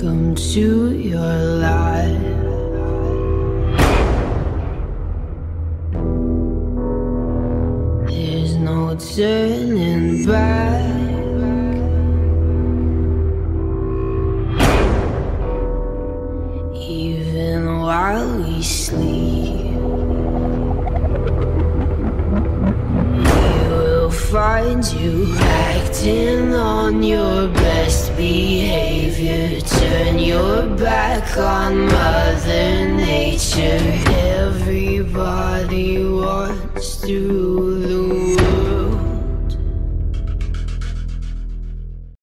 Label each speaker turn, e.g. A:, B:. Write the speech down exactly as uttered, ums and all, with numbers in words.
A: Welcome to your life. There's no turning back. Even while we sleep, we will find you acting on your best behavior. Turn your back on Mother Nature. Everybody wants to rule the world.